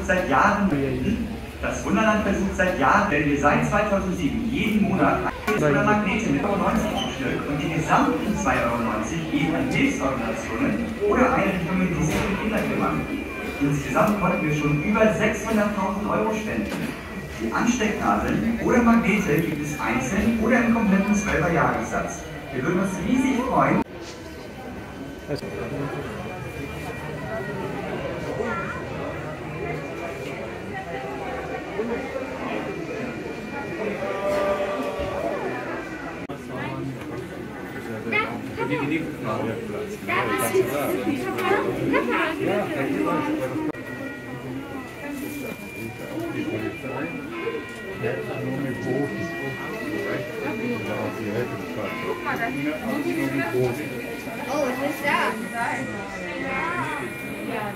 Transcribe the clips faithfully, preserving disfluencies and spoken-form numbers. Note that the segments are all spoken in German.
versucht seit Jahren, das Wunderland versucht seit Jahren, wenn wir seit zweitausendsieben jeden Monat oder Magnete mit neunzig Euro Stück und die gesamten zwei Euro neunzig gehen an Hilfsorganisationen oder Einrichtungen, die sich um Kinder kümmern. Insgesamt konnten wir schon über sechshunderttausend Euro spenden. Die Anstecknadeln oder Magnete gibt es einzeln oder im kompletten zwölfer Jahressatz. Wir würden uns riesig freuen. Guck mal, da hinten. Oh, was ist das? Ja,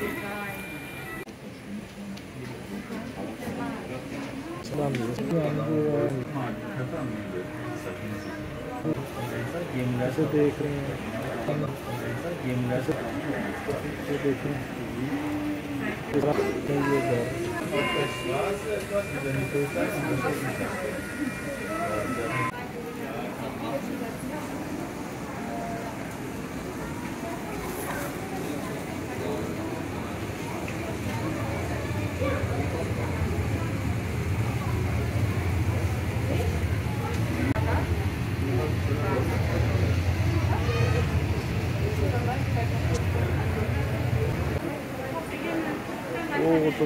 Oh, tuh.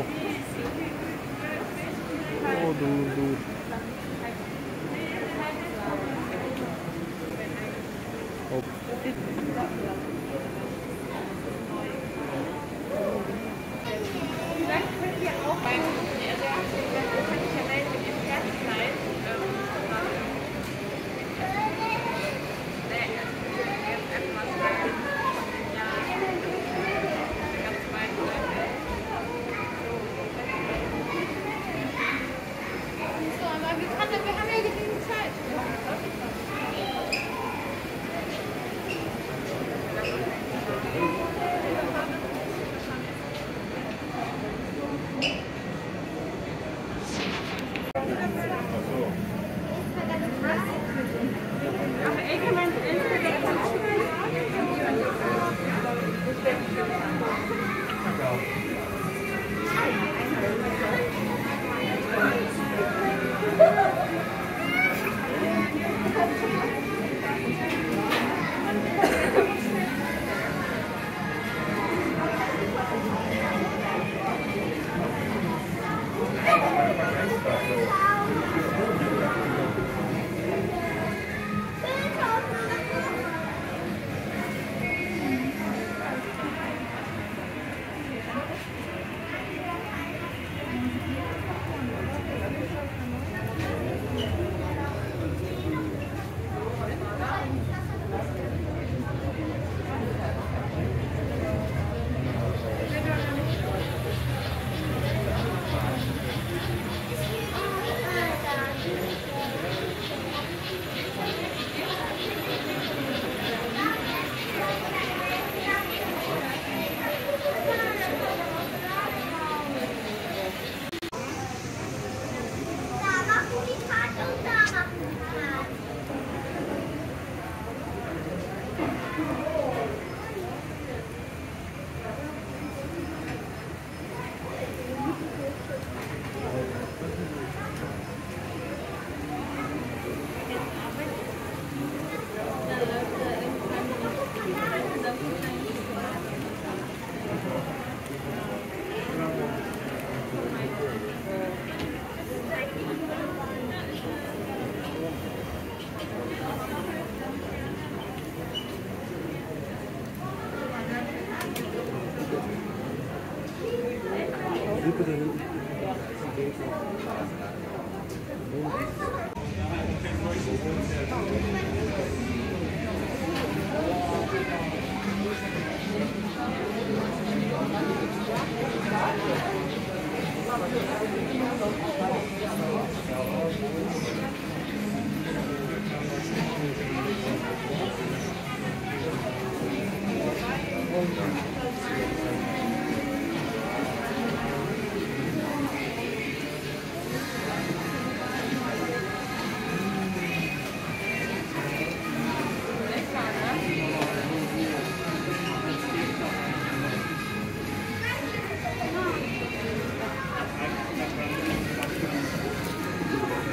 Oh, dulu. Oh. Vielleicht könnt ihr auch beim, also ihr könnt euch ja melden mit dem Fertigkeit. Wir haben ja genügend Zeit.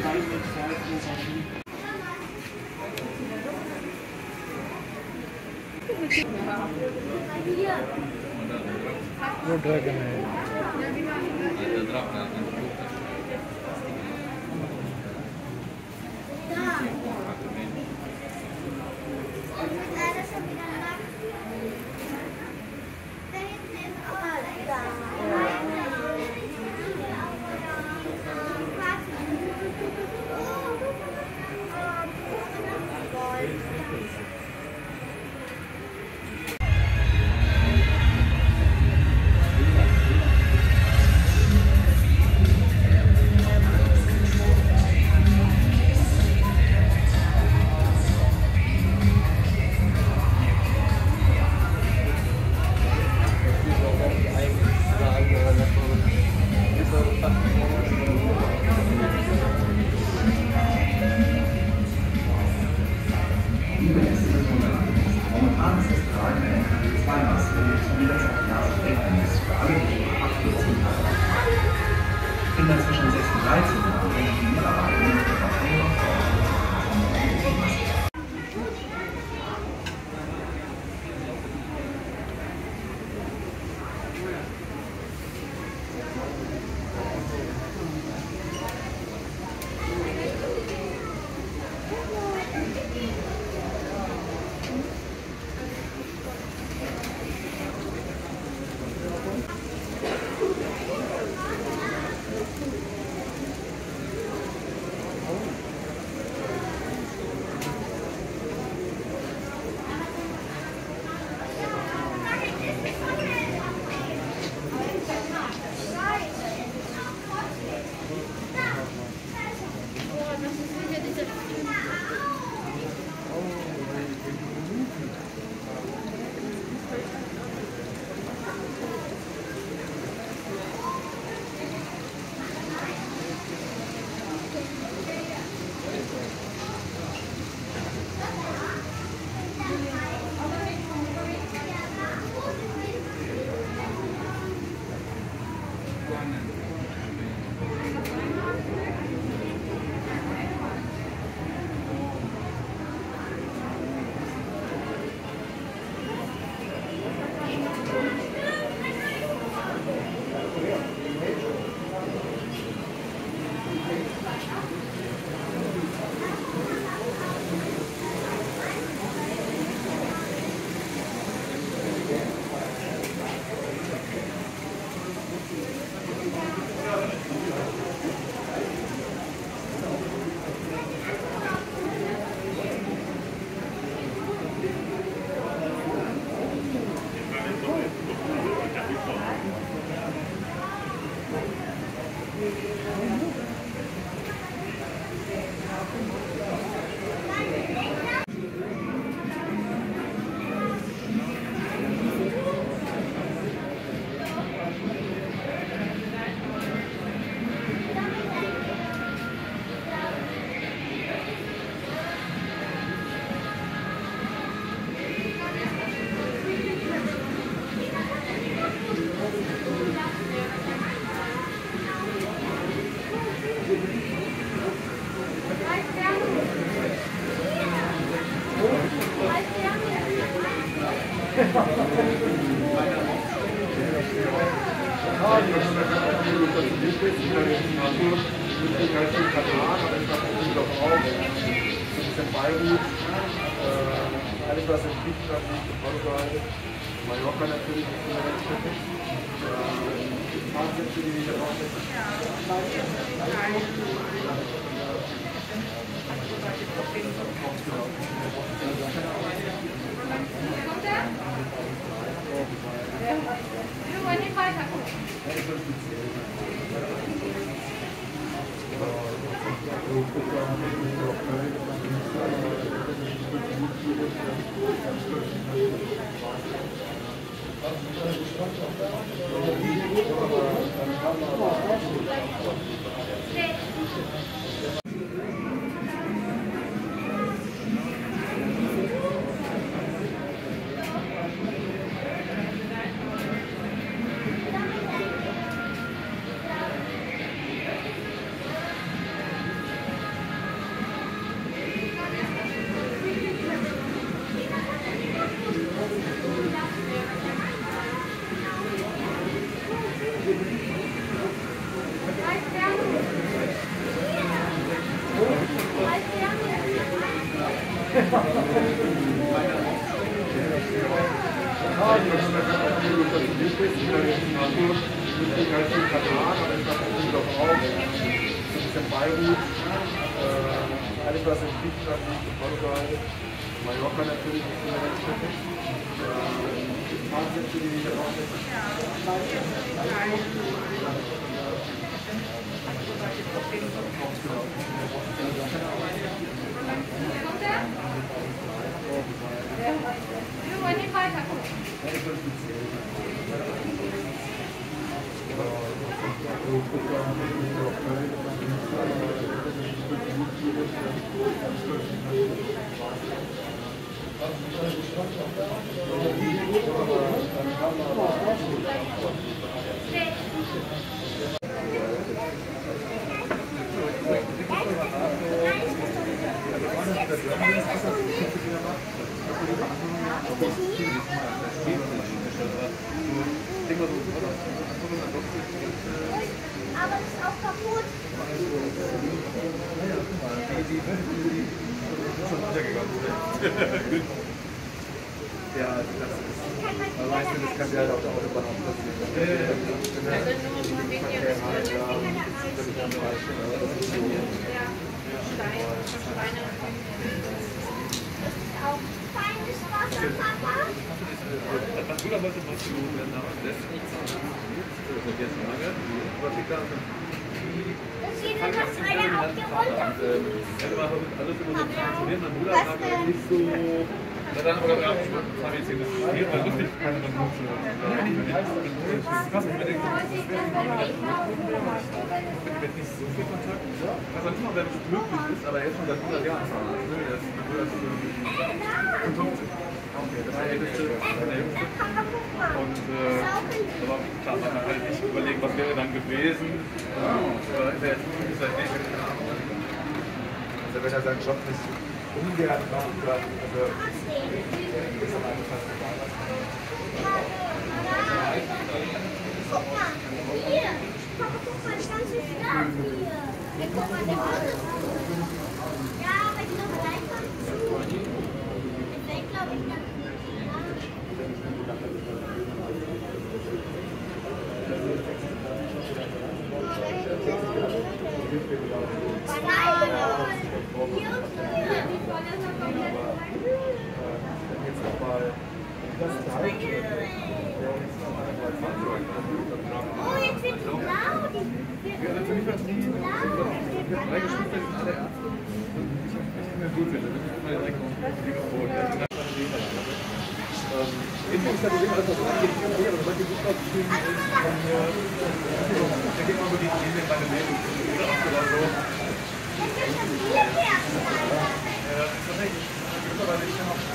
वो dragon है Momentan ist das Tragen einer K D zwei Maske mit jederzeit Nasendecknis für alle, die über achtzehn Jahre alt sind. Kinder zwischen sechs und dreizehn Jahren bringen die Mitarbeiter mit der Verteidigung vor. Alles, was in Griechenland liegt, in Portugal, Mallorca natürlich, ist eine ganz schön. Fahrzeuge, die wir hier Beirut, äh, alles was in Griechenland liegt, in Portugal, Mallorca natürlich, ist immer ganz schön. Äh, Fahrsätze, die wir auch nicht. Wir wollen nicht weiter gucken. Aber es ist auch kaputt. Ja, das ist. Aber weißt du, das kann ja halt auf der Autobahn auch passieren. Also nur von wegen jetzt Stein, Steine. Auch feines Wasser, Papa. Was du da heute machst, du wenn da lässt nichts an. Das wird jetzt lange. Aber schick da Das sieht nur noch einer auf dir runter. wenn du mal alles über so funktioniert, mein Bruder sagt, nicht so. Na dann aber gerade schon zwei jetzt hier das hier weil lustig kann man gut so. Ja, nicht mit alles krass mit den mit nicht so viel Kontakt. Was dann immer wenn es möglich ist, aber jetzt schon seit hundert Jahren fahren. Also das fünfundfünfzig. Okay, das ist der älteste, der jüngste. Und äh, aber klar, man kann halt nicht überlegen, was wäre dann gewesen. Oder ist er jetzt ist er nicht, keine Ahnung. Also wenn er seinen Job nicht ungern machen kann, also ist er einfach Guck mal, hier. Papa, guck mal, die ganze Stadt hier. Ja, guck mal, der Wasser. Ja, aber ich glaube, gleich kommt zu. Ich denke, glaube ich, dann. Oh, jetzt wird es blau. Für mich war es nie, ich habe drei Geschwister, die sind alle Ärzte. Ich habe mir gut finde, das ist meine direkt Mikrofon. Info ist ja so alles, was angeht, aber manche Buchstaben von mir, da geht man so die Ideen in meine Leben oder so. Ja, das ist tatsächlich, mittlerweile ich habe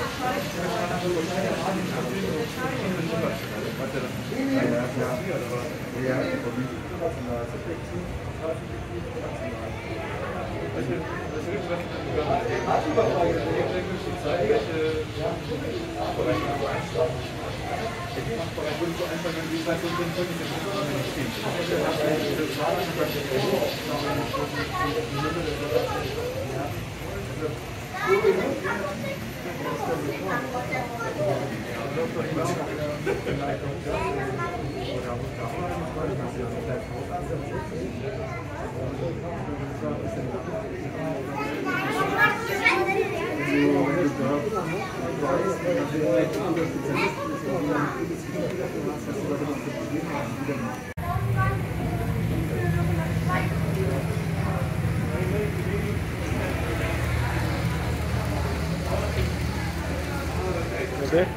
Okay.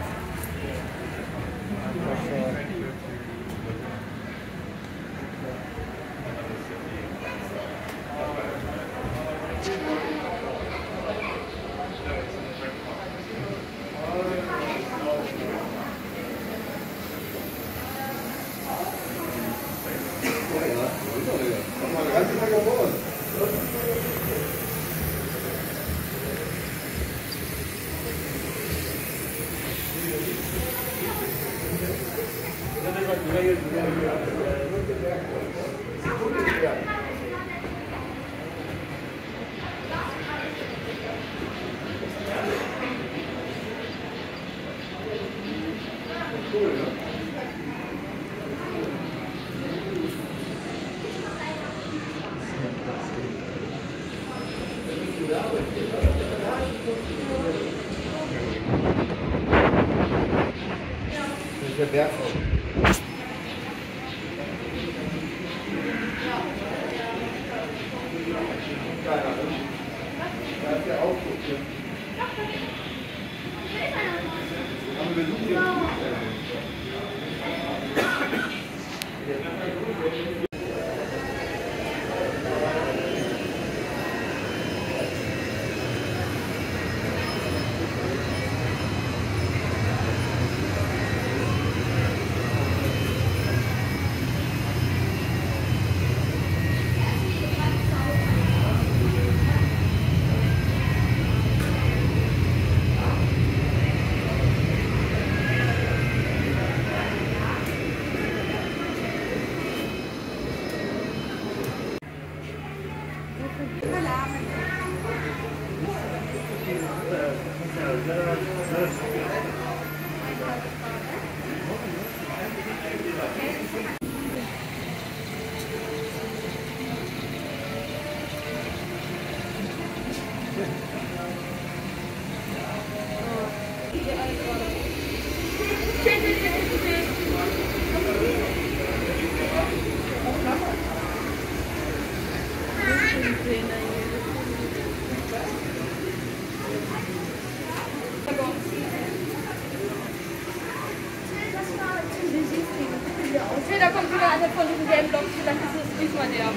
Das ist der Berghof. Da ist der Aufzug hier. Haben wir Besuch hier? Da kommt wieder einer von diesen gelben Blocks, vielleicht ist es diesmal der.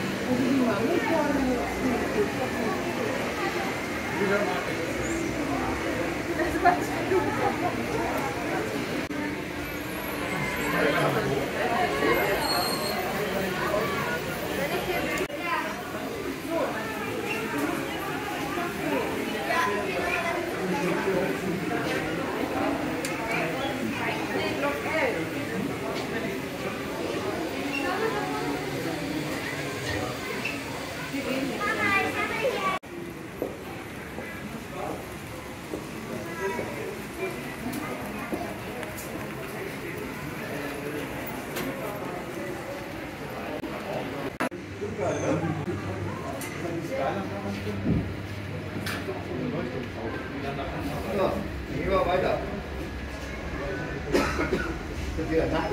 Ja, gehen wir weiter. Das wieder Nacht.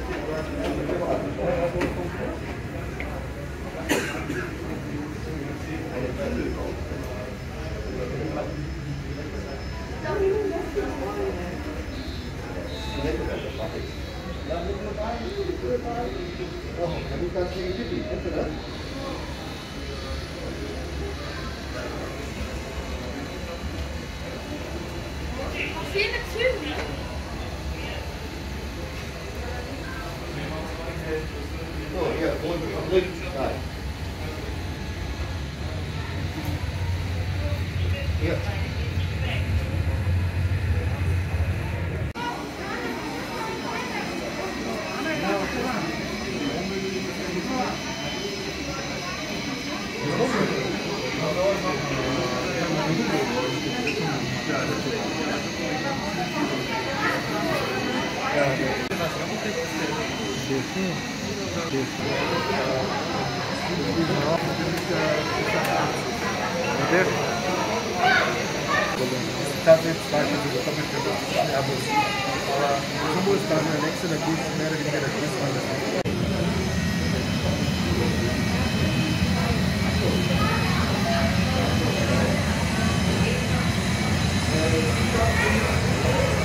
Oh, das ist ganz schön Pipi, kennst du das? Viele Züge. So, hier, unten am Rücken. Nein. Hier. Tatsächlich zweite, das doppelt für Airbus. Aber Combo ist dann der nächste, der größte, mehr oder weniger der größte. Thank you.